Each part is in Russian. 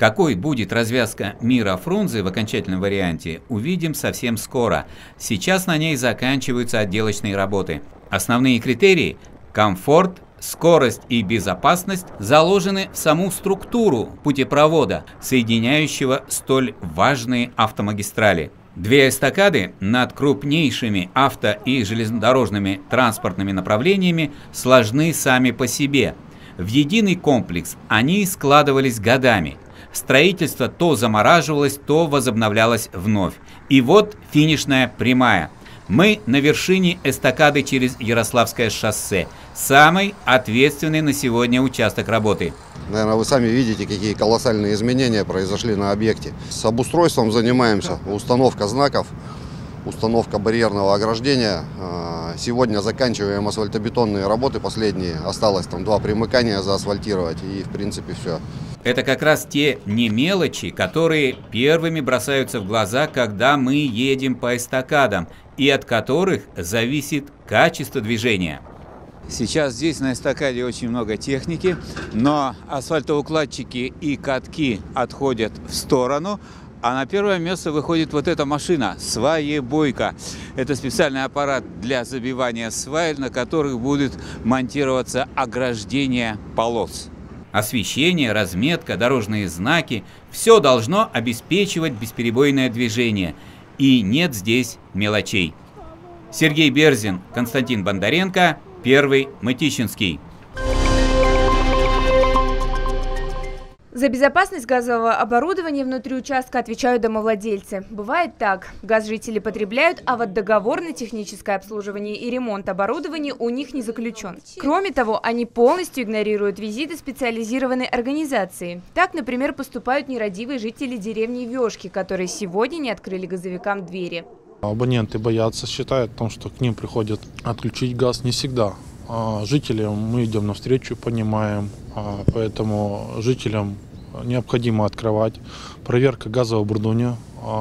Какой будет развязка мира Фрунзе в окончательном варианте, увидим совсем скоро. Сейчас на ней заканчиваются отделочные работы. Основные критерии – комфорт, скорость и безопасность заложены в саму структуру путепровода, соединяющего столь важные автомагистрали. Две эстакады над крупнейшими авто- и железнодорожными транспортными направлениями сложны сами по себе. В единый комплекс они складывались годами. Строительство то замораживалось, то возобновлялось вновь. И вот финишная прямая. Мы на вершине эстакады через Ярославское шоссе. Самый ответственный на сегодня участок работы. Наверное, вы сами видите, какие колоссальные изменения произошли на объекте. С обустройством занимаемся. Установка знаков, установка барьерного ограждения. Сегодня заканчиваем асфальтобетонные работы последние. Осталось там 2 примыкания заасфальтировать и в принципе все. Это как раз те не мелочи, которые первыми бросаются в глаза, когда мы едем по эстакадам, и от которых зависит качество движения. Сейчас здесь на эстакаде очень много техники, но асфальтоукладчики и катки отходят в сторону, а на первое место выходит вот эта машина, сваебойка. Это специальный аппарат для забивания свай, на которых будет монтироваться ограждение полос. Освещение, разметка, дорожные знаки – все должно обеспечивать бесперебойное движение. И нет здесь мелочей. Сергей Берзин, Константин Бондаренко, Первый Мытищинский. За безопасность газового оборудования внутри участка отвечают домовладельцы. Бывает так. Газ жители потребляют, а вот договор на техническое обслуживание и ремонт оборудования у них не заключен. Кроме того, они полностью игнорируют визиты специализированной организации. Так, например, поступают нерадивые жители деревни Вешки, которые сегодня не открыли газовикам двери. Абоненты боятся, считают, что к ним приходят отключить газ не всегда. Жителям мы идем навстречу, понимаем, поэтому жителям необходимо открывать. Проверка газового оборудования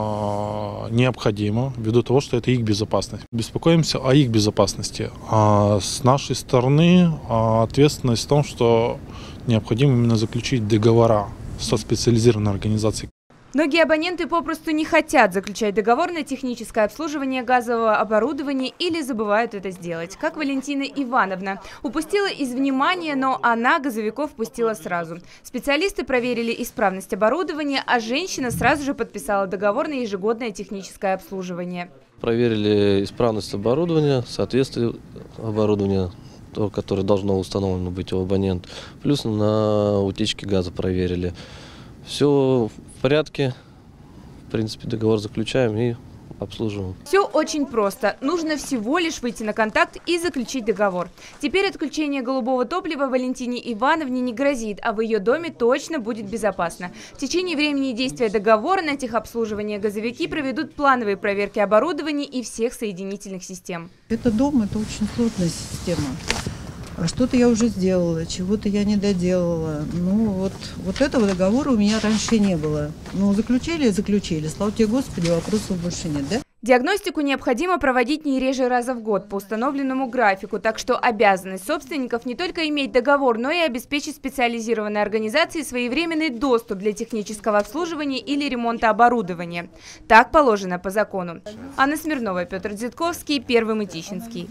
необходима, ввиду того, что это их безопасность. Беспокоимся о их безопасности. С нашей стороны ответственность в том, что необходимо именно заключить договора со специализированной организацией. Многие абоненты попросту не хотят заключать договор на техническое обслуживание газового оборудования или забывают это сделать. Как Валентина Ивановна. Упустила из внимания, но она газовиков пустила сразу. Специалисты проверили исправность оборудования, а женщина сразу же подписала договор на ежегодное техническое обслуживание. Проверили исправность оборудования, соответствие оборудования, то, которое должно установлено быть у абонента. Плюс на утечки газа проверили. Все в порядке, в принципе, договор заключаем и обслуживаем. Все очень просто. Нужно всего лишь выйти на контакт и заключить договор. Теперь отключение голубого топлива Валентине Ивановне не грозит, а в ее доме точно будет безопасно. В течение времени действия договора на техобслуживание газовики проведут плановые проверки оборудования и всех соединительных систем. Это дом, это очень сложная система. А что-то я уже сделала, чего-то я не доделала. Вот этого договора у меня раньше не было. Заключили. Слава тебе, Господи, вопросов больше нет, да? Диагностику необходимо проводить не реже раза в год по установленному графику, так что обязанность собственников не только иметь договор, но и обеспечить специализированной организации своевременный доступ для технического обслуживания или ремонта оборудования. Так положено по закону. Анна Смирнова, Петр Дзитковский, Первый Мытищинский.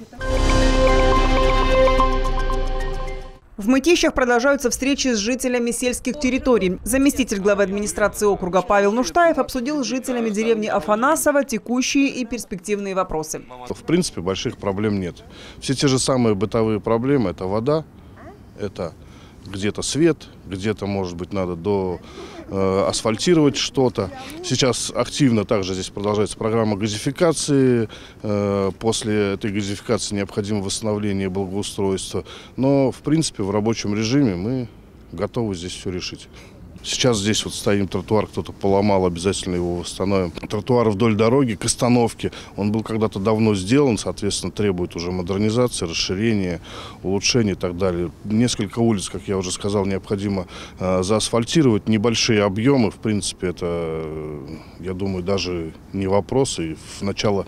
В Мытищах продолжаются встречи с жителями сельских территорий. Заместитель главы администрации округа Павел Нуштаев обсудил с жителями деревни Афанасово текущие и перспективные вопросы. В принципе, больших проблем нет. Все те же самые бытовые проблемы – это вода, это где-то свет, где-то, может быть, надо асфальтировать что-то. Сейчас активно также здесь продолжается программа газификации. После этой газификации необходимо восстановление благоустройства. Но, в принципе, в рабочем режиме мы готовы здесь все решить. Сейчас здесь вот стоим, тротуар кто-то поломал, обязательно его восстановим. Тротуар вдоль дороги к остановке, он был когда-то давно сделан, соответственно, требует уже модернизации, расширения, улучшения и так далее. Несколько улиц, как я уже сказал, необходимо заасфальтировать. Небольшие объемы, в принципе, это, я думаю, даже не вопрос. И в начало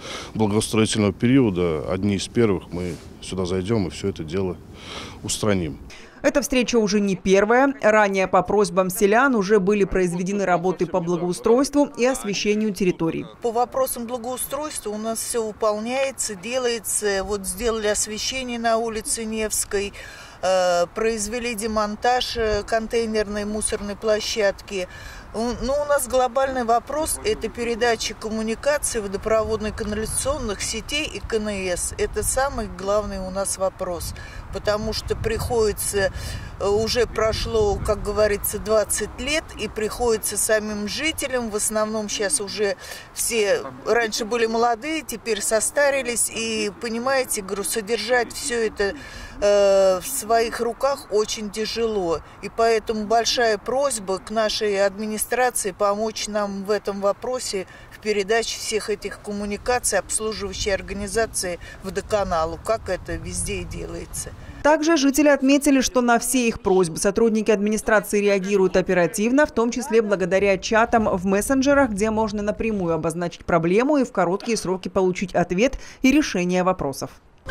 благоустроительного периода одни из первых мы сюда зайдем и все это дело устраним. Эта встреча уже не первая. Ранее по просьбам селян уже были произведены работы по благоустройству и освещению территорий. По вопросам благоустройства у нас все выполняется, делается. Вот сделали освещение на улице Невской, произвели демонтаж контейнерной мусорной площадки. Ну, у нас глобальный вопрос – это передача коммуникаций водопроводно-канализационных сетей и КНС. Это самый главный у нас вопрос, потому что приходится, уже прошло, как говорится, 20 лет, и приходится самим жителям, в основном сейчас уже все, раньше были молодые, теперь состарились, и, понимаете, говорю, содержать все это в своих руках очень тяжело. И поэтому большая просьба к нашей администрации помочь нам в этом вопросе, в передаче всех этих коммуникаций обслуживающей организации водоканалу, как это везде и делается. Также жители отметили, что на все их просьбы сотрудники администрации реагируют оперативно, в том числе благодаря чатам в мессенджерах, где можно напрямую обозначить проблему и в короткие сроки получить ответ и решение вопросов.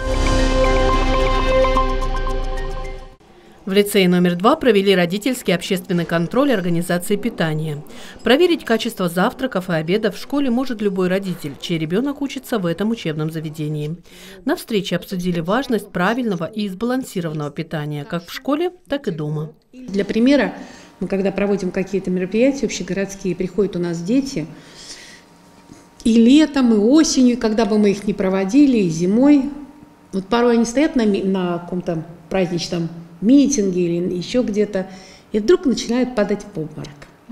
В лицее номер 2 провели родительский общественный контроль организации питания. Проверить качество завтраков и обедов в школе может любой родитель, чей ребенок учится в этом учебном заведении. На встрече обсудили важность правильного и сбалансированного питания как в школе, так и дома. Для примера, мы когда проводим какие-то мероприятия общегородские, приходят у нас дети, и летом, и осенью, когда бы мы их не проводили, и зимой. Вот порой они стоят на каком-то праздничном митинге или еще где-то, и вдруг начинают падать в обморок.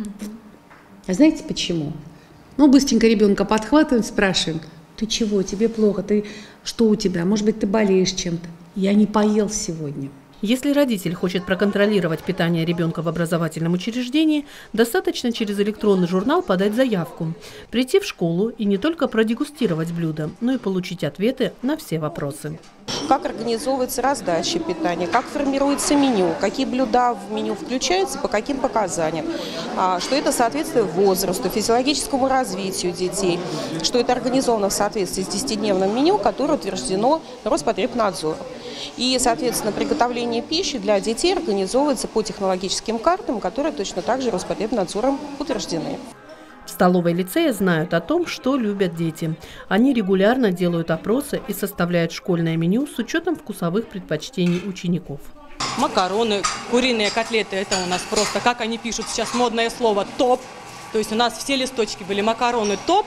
А знаете почему? Ну, быстренько ребенка подхватываем, спрашиваем: ты чего, тебе плохо, что у тебя, может быть, ты болеешь чем-то? Я не поел сегодня. Если родитель хочет проконтролировать питание ребенка в образовательном учреждении, достаточно через электронный журнал подать заявку, прийти в школу и не только продегустировать блюда, но и получить ответы на все вопросы. Как организовывается раздача питания, как формируется меню, какие блюда в меню включаются, по каким показаниям, что это соответствует возрасту, физиологическому развитию детей, что это организовано в соответствии с 10-дневным меню, которое утверждено Роспотребнадзором. И, соответственно, приготовление пищи для детей организовывается по технологическим картам, которые точно так же Роспотребнадзором утверждены. В столовой лицея знают о том, что любят дети. Они регулярно делают опросы и составляют школьное меню с учетом вкусовых предпочтений учеников. Макароны, куриные котлеты – это у нас просто, как они пишут сейчас модное слово, топ. То есть у нас все листочки были: макароны топ,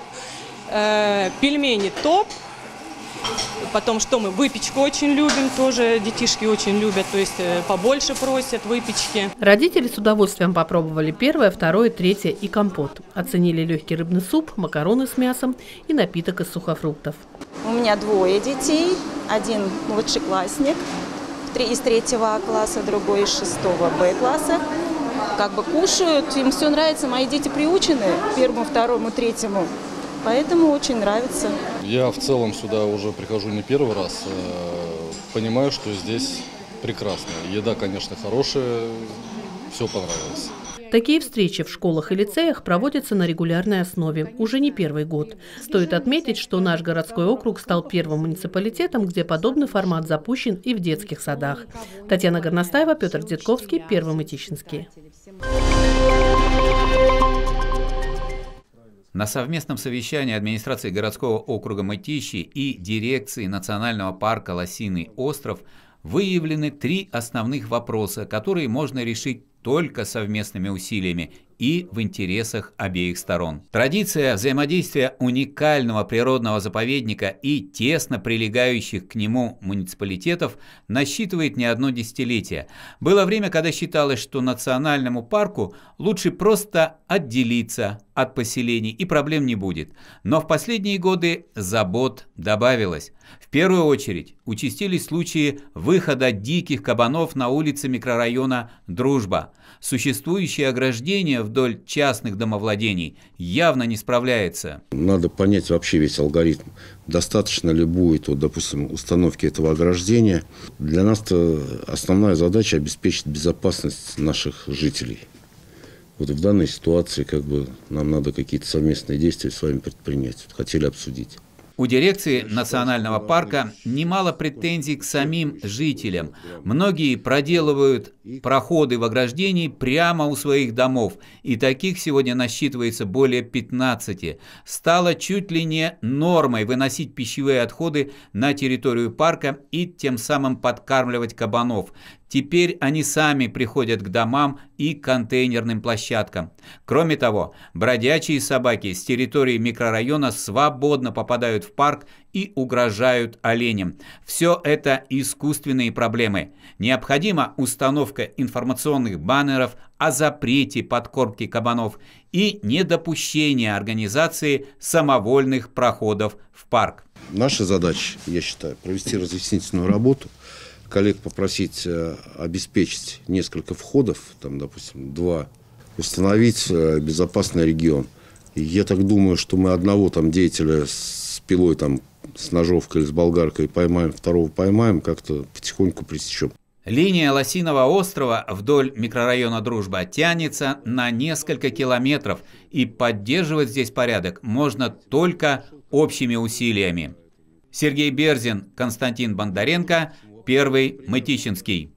пельмени топ. Потом что мы? Выпечку очень любим, тоже детишки очень любят, то есть побольше просят выпечки. Родители с удовольствием попробовали первое, второе, третье и компот. Оценили легкий рыбный суп, макароны с мясом и напиток из сухофруктов. У меня 2 детей, один младшеклассник из 3 класса, другой из 6 Б класса. Как бы кушают, им все нравится, мои дети приучены к 1, 2, 3. Поэтому очень нравится. Я в целом сюда уже прихожу не первый раз. Понимаю, что здесь прекрасно. Еда, конечно, хорошая, все понравилось. Такие встречи в школах и лицеях проводятся на регулярной основе уже не первый год. Стоит отметить, что наш городской округ стал первым муниципалитетом, где подобный формат запущен и в детских садах. Татьяна Горностаева, Петр Дзитковский, Первый Мытищинский. На совместном совещании администрации городского округа Мытищи и дирекции Национального парка Лосиный остров выявлены 3 основных вопроса, которые можно решить только совместными усилиями и в интересах обеих сторон. Традиция взаимодействия уникального природного заповедника и тесно прилегающих к нему муниципалитетов насчитывает не одно десятилетие. Было время, когда считалось, что национальному парку лучше просто отделиться от поселений и проблем не будет. Но в последние годы забот добавилось. В первую очередь участились случаи выхода диких кабанов на улицы микрорайона Дружба. Существующее ограждение вдоль частных домовладений явно не справляется. Надо понять вообще весь алгоритм. Достаточно ли будет, допустим, установки этого ограждения. Для нас основная задача обеспечить безопасность наших жителей. Вот в данной ситуации нам надо какие-то совместные действия с вами предпринять. Хотели обсудить. У дирекции национального парка немало претензий к самим жителям. Многие проделывают проходы в ограждении прямо у своих домов, и таких сегодня насчитывается более 15. Стало чуть ли не нормой выносить пищевые отходы на территорию парка и тем самым подкармливать кабанов. Теперь они сами приходят к домам и контейнерным площадкам. Кроме того, бродячие собаки с территории микрорайона свободно попадают в парк и угрожают оленям. Все это искусственные проблемы. Необходима установка информационных баннеров о запрете подкормки кабанов и недопущение организации самовольных проходов в парк. Наша задача, я считаю, провести разъяснительную работу, коллег попросить обеспечить несколько входов, там, допустим, 2, установить безопасный регион. И я так думаю, что мы одного там деятеля с пилой, там, с ножовкой или с болгаркой поймаем, второго поймаем, как-то потихоньку пресечем. Линия Лосиного острова вдоль микрорайона Дружба тянется на несколько километров, и поддерживать здесь порядок можно только общими усилиями. Сергей Берзин, Константин Бондаренко, Первый Мытищинский.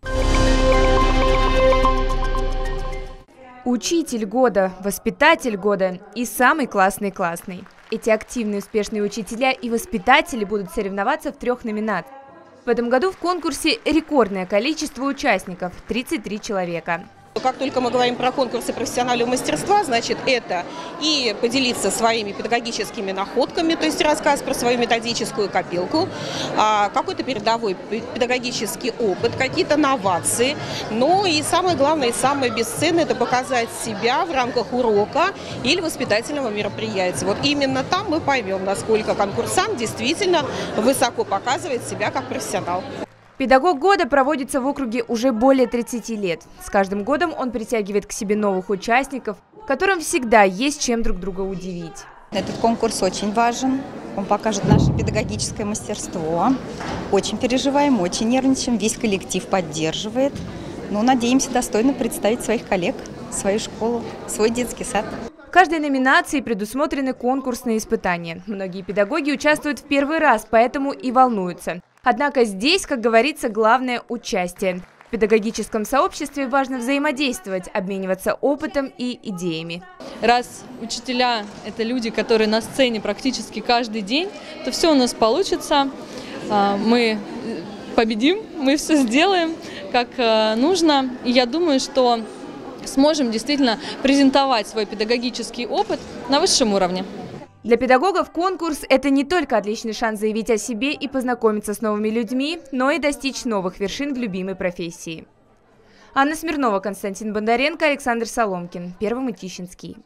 Учитель года, воспитатель года и самый классный. Эти активные успешные учителя и воспитатели будут соревноваться в 3 номинациях. В этом году в конкурсе рекордное количество участников – 33 человека. Как только мы говорим про конкурсы профессионального мастерства, значит, это и поделиться своими педагогическими находками, то есть рассказ про свою методическую копилку, какой-то передовой педагогический опыт, какие-то новации. Но и самое главное, и самое бесценное – это показать себя в рамках урока или воспитательного мероприятия. Вот именно там мы поймем, насколько конкурсант действительно высоко показывает себя как профессионал. Педагог года проводится в округе уже более 30 лет. С каждым годом он притягивает к себе новых участников, которым всегда есть чем друг друга удивить. Этот конкурс очень важен. Он покажет наше педагогическое мастерство. Очень переживаем, очень нервничаем. Весь коллектив поддерживает. Но надеемся достойно представить своих коллег, свою школу, свой детский сад. В каждой номинации предусмотрены конкурсные испытания. Многие педагоги участвуют в первый раз, поэтому и волнуются. Однако здесь, как говорится, главное – участие. В педагогическом сообществе важно взаимодействовать, обмениваться опытом и идеями. Раз учителя – это люди, которые на сцене практически каждый день, то все у нас получится. Мы победим, мы все сделаем как нужно. И я думаю, что сможем действительно презентовать свой педагогический опыт на высшем уровне. Для педагогов конкурс – это не только отличный шанс заявить о себе и познакомиться с новыми людьми, но и достичь новых вершин в любимой профессии. Анна Смирнова, Константин Бондаренко, Александр Соломкин. Первый Мытищинский.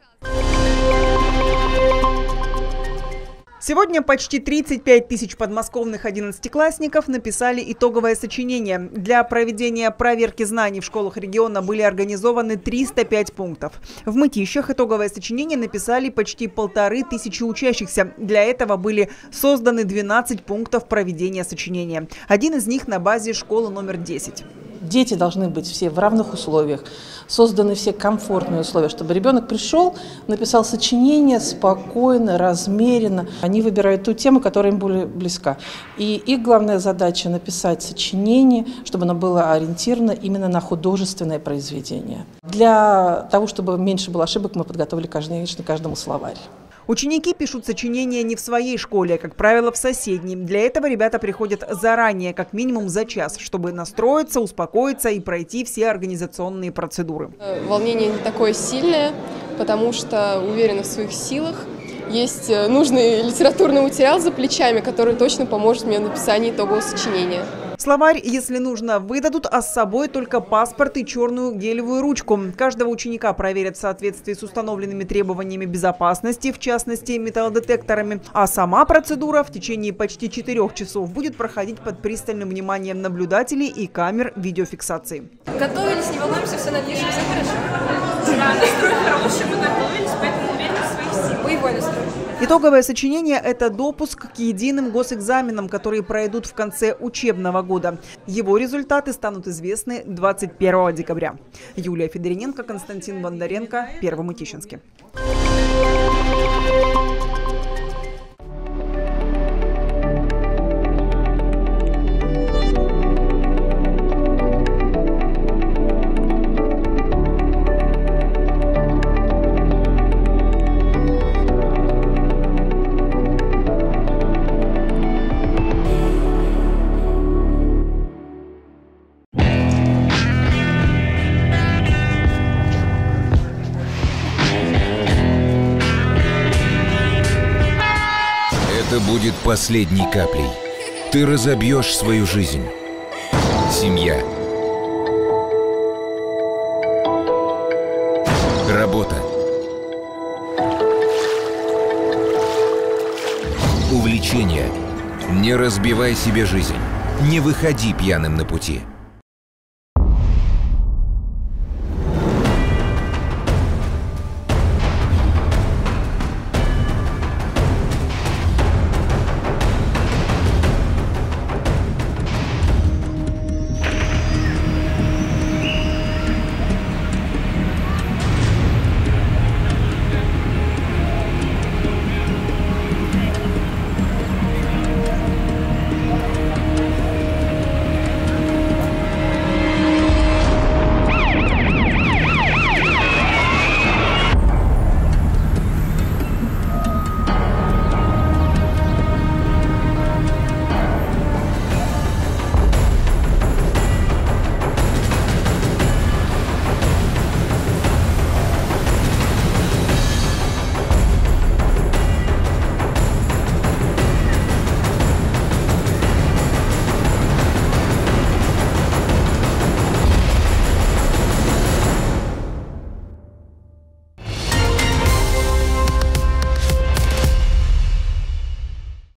Сегодня почти 35 тысяч подмосковных 11-классников написали итоговое сочинение. Для проведения проверки знаний в школах региона были организованы 305 пунктов. В Мытищах итоговое сочинение написали почти 1500 учащихся. Для этого были созданы 12 пунктов проведения сочинения. Один из них на базе школы номер 10. Дети должны быть все в равных условиях, созданы все комфортные условия, чтобы ребенок пришел, написал сочинение спокойно, размеренно. Они выбирают ту тему, которая им более близка. И их главная задача – написать сочинение, чтобы оно было ориентировано именно на художественное произведение. Для того, чтобы меньше было ошибок, мы подготовили каждому словарь. Ученики пишут сочинения не в своей школе, а, как правило, в соседней. Для этого ребята приходят заранее, как минимум за час, чтобы настроиться, успокоиться и пройти все организационные процедуры. Волнение не такое сильное, потому что уверена в своих силах. Есть нужный литературный материал за плечами, который точно поможет мне в написании итогового сочинения. Словарь, если нужно, выдадут, а с собой только паспорт и черную гелевую ручку. Каждого ученика проверят в соответствии с установленными требованиями безопасности, в частности металлодетекторами. А сама процедура в течение почти 4 часов будет проходить под пристальным вниманием наблюдателей и камер видеофиксации. Готовились, не волнуемся, все напишем, все хорошо. Да, настрой хороший, мы готовились, поэтому уверены в своих силах. Боевой настрой. Итоговое сочинение – это допуск к единым госэкзаменам, которые пройдут в конце учебного года. Его результаты станут известны 21 декабря. Юлия Федорененко, Константин Бондаренко, Первый Мытищинский. Это будет последней каплей. Ты разобьешь свою жизнь. Семья. Работа. Увлечение. Не разбивай себе жизнь. Не выходи пьяным на пути.